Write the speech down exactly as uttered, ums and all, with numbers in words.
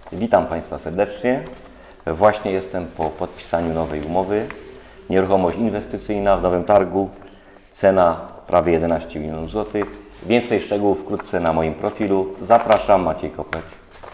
Witam Państwa serdecznie. Właśnie jestem po podpisaniu nowej umowy. Nieruchomość inwestycyjna w Nowym Targu. Cena prawie jedenaście milionów złotych. Więcej szczegółów wkrótce na moim profilu. Zapraszam, Maciej Kopeć.